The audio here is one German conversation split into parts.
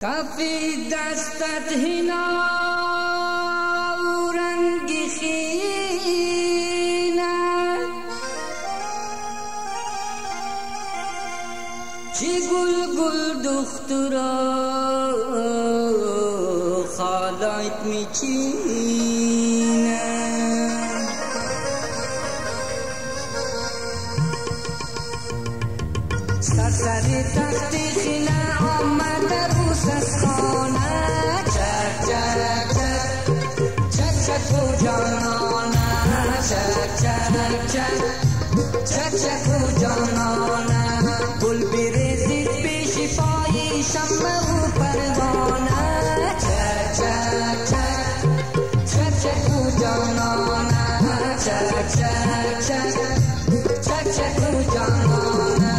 کافی دستت هنا و رنگ خینه چی گل گل دخترا خالایت میچینه سرسری تختی خینه آمده بوس از خانه چک چک چک چک چک او جانانه چک چک چک چک چک او جانانه گل بریزید پیش پای شمع و پروانه چک چک چک چک چک او جانانه چک چک چک چک چک او جانانه.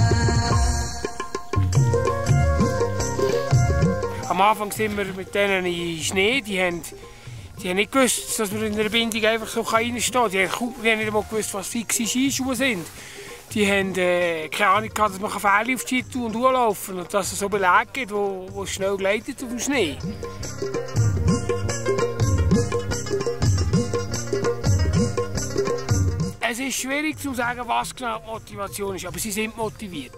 Am Anfang sind wir mit denen in Schnee, die haben nicht gewusst, dass man in einer Bindung einfach so reinstehen kann. Die haben nicht einmal gewusst, was fixe Skischuhe sind. Die haben keine Ahnung gehabt, dass man Fälle auf die Ski tun und durchlaufen und dass es so Belege gibt, wo schnell gleitet auf dem Schnee. Es ist schwierig zu sagen, was genau die Motivation ist, aber sie sind motiviert.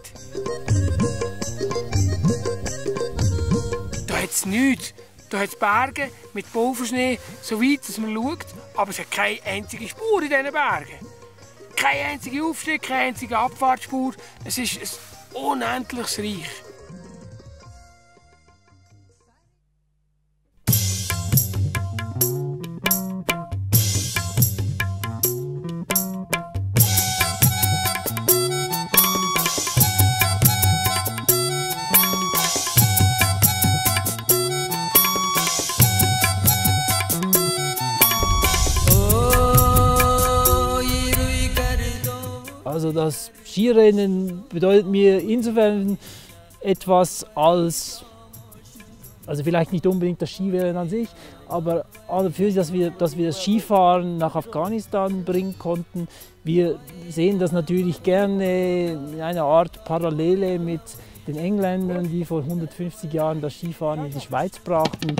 Da hat es nichts. Da hat es Berge mit Pulverschnee, so weit, dass man schaut, aber es hat keine einzige Spur in diesen Bergen. Keine einzige Aufstieg, keine einzige Abfahrtsspur. Es ist ein unendliches Reich. Also das Skirennen bedeutet mir insofern etwas als, also vielleicht nicht unbedingt das Skirennen an sich, aber dafür, dass wir das Skifahren nach Afghanistan bringen konnten. Wir sehen das natürlich gerne in einer Art Parallele mit den Engländern, die vor 150 Jahren das Skifahren in die Schweiz brachten.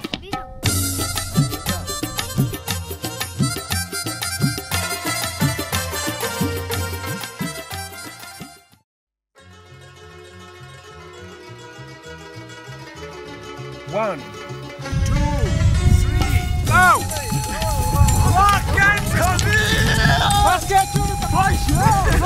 One, two, three, go! Was geht zu den Fleisch?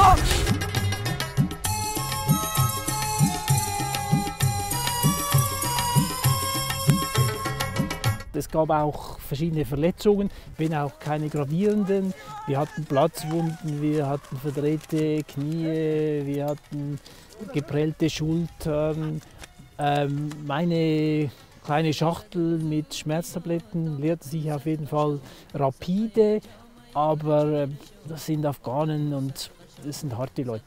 Es gab auch verschiedene Verletzungen, wenn auch keine gravierenden. Wir hatten Platzwunden, wir hatten verdrehte Knie, wir hatten geprellte Schultern. Meine kleine Schachtel mit Schmerztabletten leerte sich auf jeden Fall rapide, aber das sind Afghanen und das sind harte Leute.